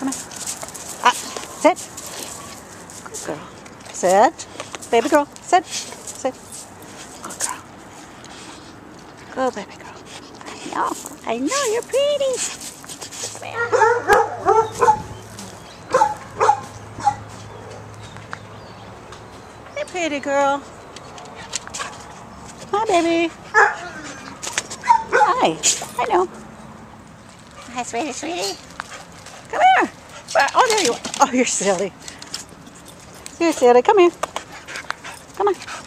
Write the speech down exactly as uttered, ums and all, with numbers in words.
Come on. Ah, sit. Good girl. Sit. Baby girl. Sit. Sit. Good girl. Good baby girl. I know. I know you're pretty. Come here. Hey, pretty girl. Hi, baby. Hi. I know. Hi, sweetie, sweetie. Come here. Oh, there you are. Oh, you're silly. You're silly. Come here. Come on.